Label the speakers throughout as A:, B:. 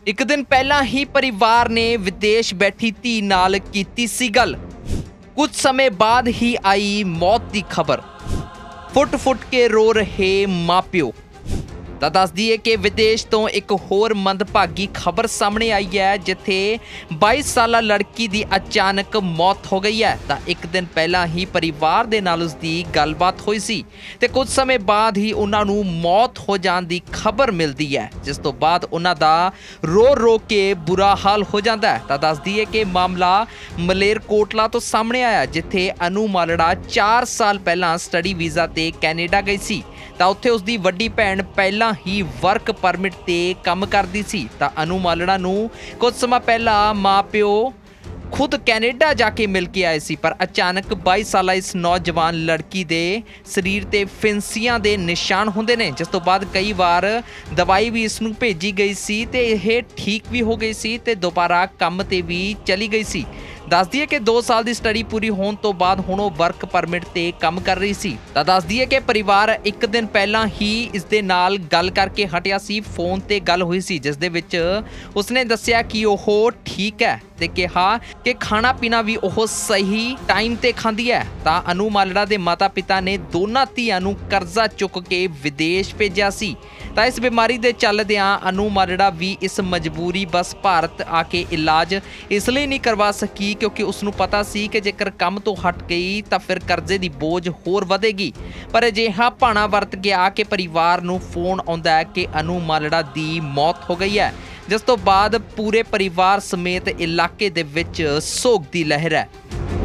A: एक दिन पहला ही परिवार ने विदेश बैठी धी नाल कीती सी गल। कुछ समय बाद ही आई मौत की खबर। फुट फुट के रो रहे मां प्यो। ਤਾਂ ਦੱਸ ਦਈਏ कि विदेश तो एक होर मंदभागी खबर सामने आई है जिथे 22 साला लड़की की अचानक मौत हो गई है। तो एक दिन पहला ही परिवार दे नाल उसकी गलबात हुई सी ते कुछ समय बाद ही उन्होंने मौत हो जाने की खबर मिलती है, जिस तो बाद उन्हों दा रो रो के बुरा हाल हो जाता है। तो दस दईए कि मामला मलेरकोटला तो सामने आया जिथे अनु मालड़ा 4 साल पहला स्टडी वीज़ा ते कैनेडा गई सी। ਤਾਂ ਉੱਥੇ ਉਸਦੀ ਵੱਡੀ ਭੈਣ ਪਹਿਲਾਂ ਹੀ ਵਰਕ ਪਰਮਿਟ ਤੇ ਕੰਮ ਕਰਦੀ ਸੀ। ਤਾਂ ਅਨੂ ਮਾਲੜਾ ਨੂੰ ਕੁਝ ਸਮਾਂ ਪਹਿਲਾਂ ਮਾਂ ਪਿਓ खुद कैनेडा जाके मिल के आए सी, पर अचानक 22 साला इस नौजवान लड़की दे शरीर ते फिंसियां दे निशान होंदे ने, जिस तो बाद कई बार दवाई भी इसनूं भेजी गई सी ते यह ठीक भी हो गई सी ते दोबारा काम ते भी चली गई सी। दस दईए कि 2 साल की स्टडी पूरी होने तो बाद हुण वो वर्क परमिट ते काम कर रही सी। तां दस दईए कि परिवार एक दिन पहला ही इस दे नाल गल करके हटिया सी। फोन ते गल हुई सी जिस दे विच उसने दस्सिया कि ओह ठीक है ते कहा कि खाना पीना भी ओह सही टाइम ते खांदी है। तां अनु मालड़ा दे माता पिता ने दोनों धीआं नूं कर्जा चुक के विदेश भेजिया सी। तां इस बीमारी दे चलदिआं अनु मालड़ा भी इस मजबूरी बस भारत आके इलाज इसलिए नहीं करवा सकी क्योंकि उसनूं पता सी कि जेकर काम तो हट गई तो फिर कर्जे की बोझ होर वधेगी। पर अजिहा भाणा वरत गया कि परिवार नूं फोन आउंदा है कि अनु मालड़ा दी मौत हो गई है, जिस तो बाद पूरे परिवार समेत इलाके दे विच सोग दी लहर है।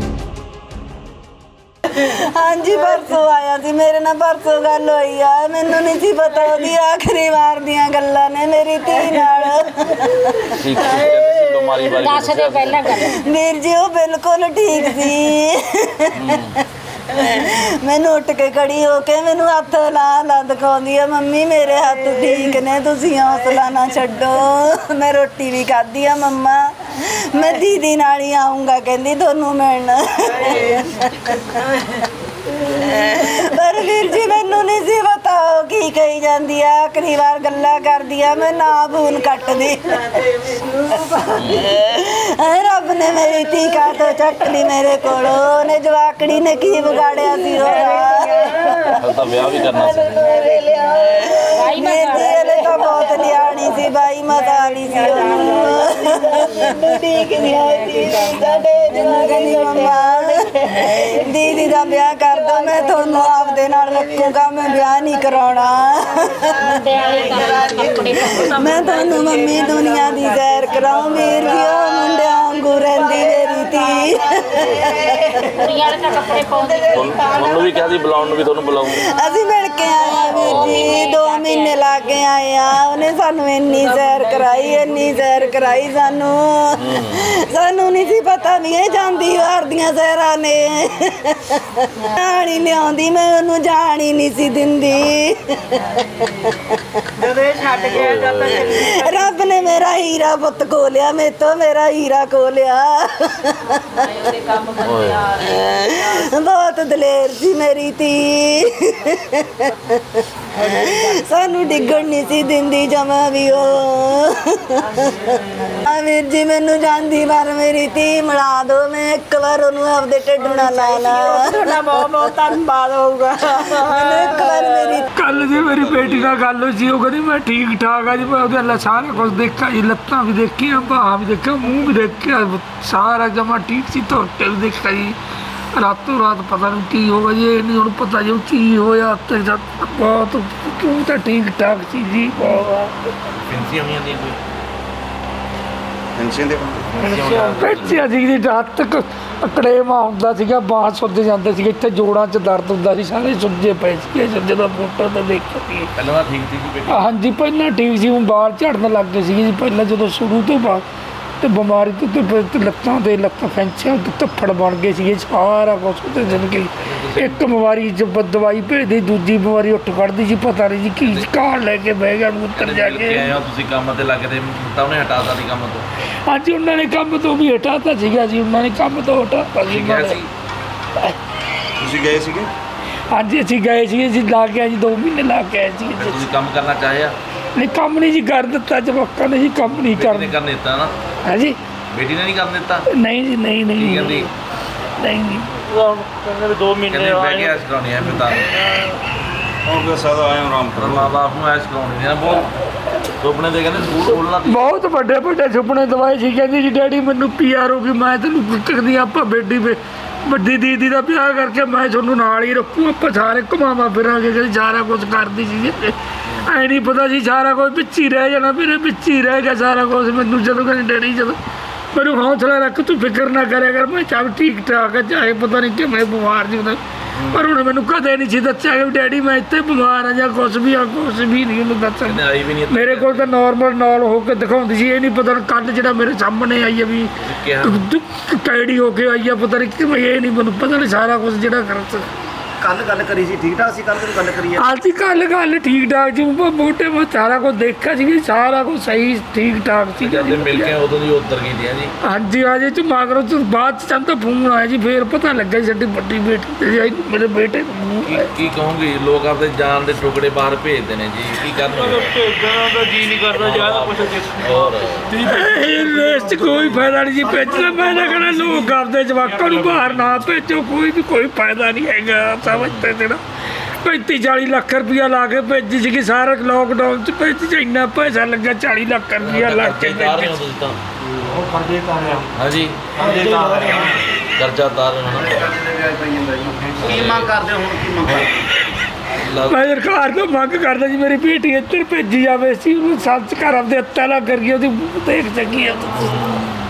B: हाँ जी, परसों आया सी मेरे नाल, परसों गल होई आ। मैनूं नहीं सी पता ओहदी आखिरी वार दियां गल्लां ने मेरी धी नाल। वीर जी वो बिल्कुल ठीक सी। मैनूं उठ के खड़ी हो के मैनूं हत्थ ला दिखाउंदी आ, मम्मी मेरे हत्थ ठीक ने, तुसीं हौसला ना छड्डो। मैं रोटी भी खाधी आ मम्मा, मैं दीदी नाल ही आऊँगा कहंदी तुहानूं मिलण। पर वीर जी मैनूं नहीं सी पता की कही जांदी आ। आखिरी बार गल्लां करदी आ, मैं ना फोन कटदी। रब ने मेरी धी काटो चक ली मेरे कोलों। ओहने जवाकड़ी ने की बिगाड़िया सी ओहदा विआह भी करना सी। मेरी हले तो बहुत लियाणी सी, बाई मता वाली सी। दीदी दा ब्याह कर दो, मैं थोनों आपदे नाल रखूंगा, मैं ब्याह नहीं कराउणा। मैं थोनों मम्मी दुनिया दी सैर कराऊं। वीर जी ओ मुंडियां वांगू रहिंदी मेरी धी।
C: ਉਹਨੂੰ ਵੀ ਕਿਹਾ ਸੀ ਬੁਲਾਉਣ ਨੂੰ, ਵੀ ਤੁਹਾਨੂੰ ਬੁਲਾਉਂ।
B: ਅਸੀਂ ਮਿਲ ਕੇ ਆਏ ਆ ਵੀਰ ਜੀ, 2 ਮਹੀਨੇ ਲਾ ਕੇ ਆਏ ਆ। ਉਹਨੇ ਸਾਨੂੰ ਇੰਨੀ ਸੈਰ ਕਰਾਈ ਸਾਨੂੰ ਨਹੀਂ ਸੀ ਪਤਾ ਵੀ ਇਹ ਜਾਂਦੀ ਵਾਰ ਦੀਆਂ ਸੈਰਾਂ ਨੇ। ਜਾਣ ਹੀ ਲਿਆਉਂਦੀ, ਮੈਂ ਉਹਨੂੰ ਜਾਣ ਹੀ ਨਹੀਂ ਸੀ ਦਿੰਦੀ। ਜਦੋਂ ਛੱਡ ਗਿਆ ਜਦ ਰੱਬ ਨੇ ਮੇਰਾ ਹੀਰਾ ਪੁੱਤ ਖੋਲਿਆ, ਮੇਰੇ ਤੋਂ ਮੇਰਾ ਹੀਰਾ ਖੋਲਿਆ। बहुत दलेर सी मेरी धी। सानू डिगण नहीं सी दिंदी जमा भी हो। वीर जी मैनू जांदी बार मेरी धी मिला दो, मैं एक बार ओनू आपदे ढिड नाल ला ला। बहुत बहुत धन्नवाद होगा। एक बार मेरी
D: कल जी मेरी बेटी नाल गल होई सी, ओह कहंदी मैं ठीक ठाक आ जी। मैं ओहदे अल्लाह सारा कुछ देखा जी, लत्तां भी देखियां, बाह भी देखा, मूँह भी देखा, सारा जमा ठीक सी। धोटे भी देखा जी। रातों रात पता नहीं की होगा जी, नहीं हुण पता जो की होया। बहुत क्यों तो ठीक ठाक सी जी। ਪੈਂਚੀਆਂ ਸੀ ਜੀ, ਰਾਤ ਤੱਕ ਅਕੜੇਵਾ ਹੁੰਦਾ ਸੀਗਾ, ਬਾਂਹ ਸੁੱਜ ਜਾਂਦੇ ਸੀਗੇ, ਇੱਥੇ ਜੋੜਾਂ 'ਚ ਦਰਦ ਹੁੰਦਾ ਸੀ, ਸਾਰੇ ਸੁੱਜੇ ਪਏ ਸੀਗੇ। ਜਦੋਂ ਫੋਟੋ ਤੇ ਦੇਖਿਆ ਸੀ
C: ਪਹਿਲਾਂ ਠੀਕ ਸੀ।
D: ਹਾਂਜੀ ਪਹਿਲਾਂ ਠੀਕ ਸੀ, ਹੁਣ ਬਾਲ ਝੜਨ ਲੱਗ ਗਏ ਸੀਗੇ ਜੀ ਪਹਿਲਾਂ ਜਦੋਂ ਸ਼ੁਰੂ ਤੋਂ ਬਾਅਦ। ਤੇ ਬਿਮਾਰੀ ਤੋਂ ਲੱਤਾਂ ਫੈਂਚੀਆਂ ਧੱਫੜ ਬਣ ਗਏ ਸੀਗੇ, ਸਾਰਾ ਕੁਛ। ਤੇ ਜ਼ਿੰਦਗੀ ਇੱਕ ਬਿਮਾਰੀ 'ਚ ਦਵਾਈ ਭੇਜਦੀ, ਦੂਜੀ ਬਿਮਾਰੀ ਉੱਠ ਖੜ੍ਹਦੀ ਸੀ, ਪਤਾ ਨਹੀਂ ਜੀ ਕੀ ਕਾਲ ਲੈ ਕੇ ਬਹਿ ਗਿਆ ਉੱਤਰ ਜਾ ਕੇ।
C: ਤੁਸੀਂ ਕੰਮ ਤੇ ਲੱਗਦੇ ਤਾਂ ਉਹਨੇ ਹਟਾਤਾ ਸੀ ਕੰਮ ਤੋਂ?
D: ਹਾਂਜੀ ਉਹਨਾਂ ਨੇ ਕੰਮ ਤੋਂ ਵੀ ਹਟਾਤਾ ਸੀਗਾ ਜੀ, ਉਹਨਾਂ ਨੇ ਕੰਮ ਤੋਂ ਹਟਾਤਾ ਸੀ।
C: ਤੁਸੀਂ ਗਏ ਸੀਗੇ?
D: ਹਾਂਜੀ ਅਸੀਂ ਗਏ ਸੀਗੇ ਜੀ, ਲਾ ਕੇ ਆਏ ਜੀ, 2 ਮਹੀਨੇ ਲਾ ਕੇ ਆਏ ਸੀ।
C: ਤੁਸੀਂ ਕੰਮ ਕਰਨਾ ਚਾਹਿਆ?
D: ਨਹੀਂ ਕੰਮ ਨਹੀਂ ਜੀ ਕਰ ਦਿੱਤਾ ਜਵਾਕਾਂ ਨੇ ਜੀ, ਕੰਮ ਨਹੀਂ
C: ਬੇਟੀ ਨੇ
D: ਕਰ
C: ਕਰਨ ਦਿੱਤਾ ਨਾ,
D: ਹੈ ਜੀ।
C: ਬੇਟੀ ਨੇ ਨਹੀਂ ਕਰਨ ਦਿੱਤਾ।
D: ਨਹੀਂ ਜੀ, ਨਹੀਂ
C: ਕੀ
D: ਨਹੀਂ
C: ਕਹਿੰਦੀ?
D: ਨਹੀਂ ਜੀ।
E: ਕਹਿੰਦੇ ਵੀ 2 ਮਹੀਨੇ
C: ਕਹਿੰਦੀ ਬਹਿ ਕੇ ਐਸ਼ ਕਰਾਉਣੀ ਹੈ ਪਿਤਾ ਨੂੰ,
E: ਹੋ ਗਿਆ ਸਾਦਾ ਆਇਆ ਆਰਾਮ
C: ਪਰ ਮਾਂ ਬਾਪ ਨੂੰ ਐਸ਼ ਕਰਾਉਣੀ ਹੈ ਬਹੁਤ। ਸੁਪਨੇ ਦੇ ਕਹਿੰਦੇ ਸਕੂਲ ਖੋਲ੍ਹਣਾ ਸੀ।
D: ਬਹੁਤ ਵੱਡੇ ਵੱਡੇ ਸੁਪਨੇ ਦਵਾਏ ਸੀ। ਕਹਿੰਦੀ ਜੀ ਡੈਡੀ ਮੈਨੂੰ PR ਹੋ ਗਈ, ਮੈਂ ਤੈਨੂੰ ਕਹਿੰਦੀ ਆਪਾਂ ਵੱਡੀ ਦੀਦੀ ਦਾ ਵਿਆਹ ਕਰਕੇ ਮੈਂ ਤੁਹਾਨੂੰ ਨਾਲ ਹੀ ਰੱਖੂ, ਆਪਾਂ ਸਾਰੇ ਘੁਮਾਵਾ ਫਿਰਾਂਗੇ। ਕਹਿੰਦੀ ਸਾਰਾ ਕੁਝ ਕਰਦੀ ਸੀ, ਐ ਨਹੀਂ ਪਤਾ ਸੀ ਸਾਰਾ ਕੁਝ ਵਿੱਚ ਹੀ ਰਹਿ ਜਾਣਾ, ਮੇਰੇ ਵਿੱਚ ਹੀ ਰਹਿ ਗਿਆ ਸਾਰਾ ਕੁਝ। ਮੈਨੂੰ ਜਦੋਂ ਕਹਿੰਦੀ ਡੈਡੀ ਜਦੋਂ ਮੈਨੂੰ ਹੌਸਲਾ ਰੱਖ, ਤੂੰ ਫਿਕਰ ਨਾ ਕਰਿਆ ਕਰ, ਮੈਂ ਚੱਲ ਠੀਕ ਠਾਕ ਹੈ, ਚਾਹੇ ਪਤਾ ਨਹੀਂ ਕਿਵੇਂ ਬਿਮਾਰ ਜੀ ਹੁੰਦਾ। ਪਰ ਉਹਨੇ ਮੈਨੂੰ ਕਦੇ ਨਹੀਂ ਸੀ ਦੱਸਿਆ ਕਿ ਡੈਡੀ ਮੈਂ ਇੱਥੇ ਬਿਮਾਰ ਹਾਂ ਜਾਂ ਕੁਛ ਵੀ ਆ, ਕੁਛ ਵੀ ਨਹੀਂ ਉਹਨੂੰ ਦੱਸਿਆ।
C: ਆਈ ਵੀ ਨਹੀਂ
D: ਮੇਰੇ ਕੋਲ ਤਾਂ ਨਾਲ ਹੋ ਕੇ ਦਿਖਾਉਂਦੀ ਸੀ। ਇਹ ਨਹੀਂ ਪਤਾ ਕੱਲ ਜਿਹੜਾ ਮੇਰੇ ਸਾਹਮਣੇ ਆਈ ਹੈ ਵੀ ਕੈੜੀ ਹੋ ਕੇ ਆਈ ਆ, ਪਤਾ ਨਹੀਂ ਕਿਵੇਂ, ਇਹ ਨਹੀਂ ਮੈਨੂੰ ਪਤਾ ਨਹੀਂ ਸਾਰਾ ਕੁਝ ਜਿਹੜਾ ਕਰ।
E: ਕੱਲ ਗੱਲ ਕਰੀ ਸੀ, ਠੀਕ ਠਾਕ ਸੀ। ਕੱਲ ਤੈਨੂੰ ਗੱਲ ਕਰੀ
D: ਅੱਜ ਗੱਲ ਠੀਕ ਠਾਕ ਜੀ, ਮੋਟੇ ਮੈਂ ਸਾਰਾ ਕੁਝ ਦੇਖਿਆ ਸੀ, ਸਾਰਾ ਕੁਝ ਸਹੀ ਠੀਕ ਠਾਕ ਸੀ।
C: ਜਦ ਮਿਲ ਕੇ ਉਦੋਂ ਦੀ ਉੱਤਰ ਗਈ ਦੀਆਂ ਜੀ।
D: ਹਾਂਜੀ ਹਾਂਜੀ ਚ ਮਗਰੋਂ ਤੋਂ ਬਾਅਦ ਚ ਤਾਂ ਫੋਨ ਆਇਆ ਜੀ, ਫੇਰ ਪਤਾ ਲੱਗਾ ਸਾਡੀ ਵੱਡੀ ਬੇਟੀ ਤੇ ਆਈ, ਮੇਰੇ ਬੇਟੇ ਨੂੰ।
C: ਕੀ ਕਹੋਗੇ? ਲੋਕ ਆਪਦੇ ਜਾਨ ਦੇ ਟੁਕੜੇ ਬਾਹਰ ਭੇਜਦੇ ਨੇ ਜੀ, ਕੀ ਕਰਨਗੇ?
E: ਭੇਜਣ ਦਾ ਜੀ ਨਹੀਂ ਕਰਦਾ ਜਿਆਦਾ ਕੁਛ
C: ਹੋਰ
D: ਇਸ ਚ ਕੋਈ ਫਾਇਦਾ ਨਹੀਂ ਜੀ ਭੇਜਣਾ। ਮੈਂ ਤਾਂ ਕਹਿਣਾ ਲੋਕ ਆਪਦੇ ਜਵਾਕਾਂ ਨੂੰ ਬਾਹਰ ਨਾ ਭੇਜੋ, ਕੋਈ ਫਾਇਦਾ ਨਹੀਂ ਹੈਗਾ। ਸਮਝਦੇ ਤੇ ਨਾ 35-40 ਲੱਖ ਰੁਪਇਆ ਲਾ ਕੇ ਭੇਜੀ ਸੀਗੀ, ਸਾਰਾ ਲੋਕਡਾਊਨ ਚ ਭੇਜੀ, ਇੰਨਾ ਪੈਸਾ ਲੱਗਾ 40 ਲੱਖ ਰੁਪਇਆ ਲਾ ਕੇ।
C: ਉਤਾਰ ਰਹੇ ਹੋ ਤੁਸੀਂ ਤਾਂ?
E: ਉਹ ਕਰਦੇ ਤਾਂ ਆ
C: ਹਾਂਜੀ,
E: ਕਰਦੇ ਤਾਂ ਆ
C: ਕਰਜ਼ਾ ਉਤਾਰ ਰਹੇ ਹੋ ਨਾ।
E: ਕੀ ਮੰਗ ਕਰਦੇ ਹੁਣ? ਕੀ ਮੰਗ?
D: ਮੈਂ ਸਰਕਾਰ ਤੋਂ ਮੰਗ ਕਰਦਾ ਜੀ, ਮੇਰੀ ਬੇਟੀ ਇੱਧਰ ਭੇਜੀ ਜਾਵੇ ਸੀ, ਉਹਨੂੰ ਸੰਸਕਾਰ ਆਪਦੇ ਹੱਥਾਂ ਨਾਲ ਕਰੀਏ, ਉਹਦੀ ਦੇਖ ਸਕੀਏ।